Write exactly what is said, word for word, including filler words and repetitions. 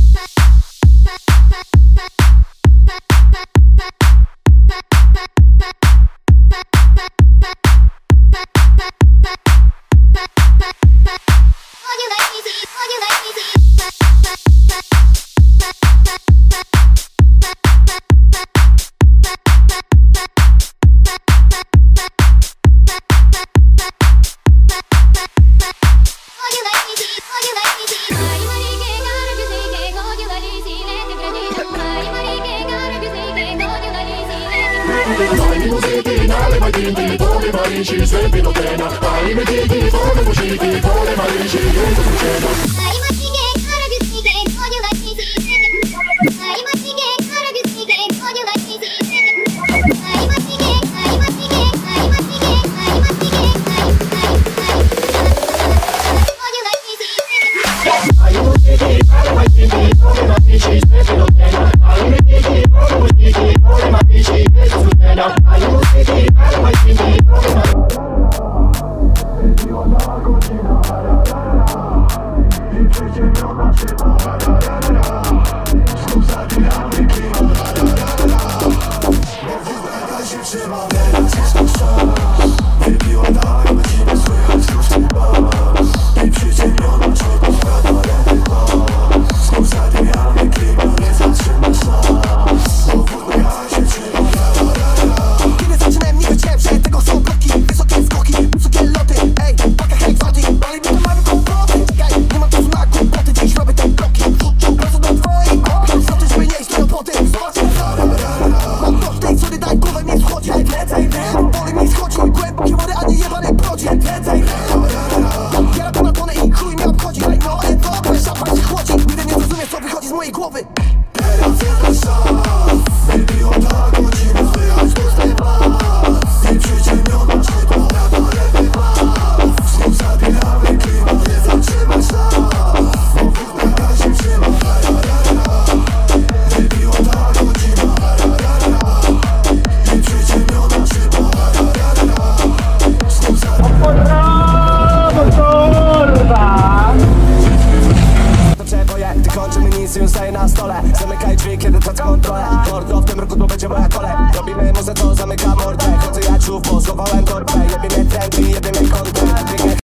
Daj mi muzyki, nalewaj drinki, powiem Marysi, zęby do tena. Palimy kiki, wolne musiki, wolę Marysi, jej to zwycięża. Głowy. Teraz jest nasz czas, wybiła ta godzina, słychać pusty pas. I przyciemniona szczypa, radoletny pas. Znów zabieramy klimat, nie zatrzymać nas. Bo wódka się trzyma, ra, ra, ra. Wybiła ta godzina, ra, ra, ra. I przyciemniona szczypa, ra, ra, ra. Znów zabieramy już staje na stole. Zamykaj drzwi, kiedy tracę kontrolę. Mordo, w tym roku to będzie moja kolej. Robimy muzę, to zamyka mordę. Chodzę jak żółw, bo schowałem torbę. Jebie mnie trendy, jebie mnie kontent.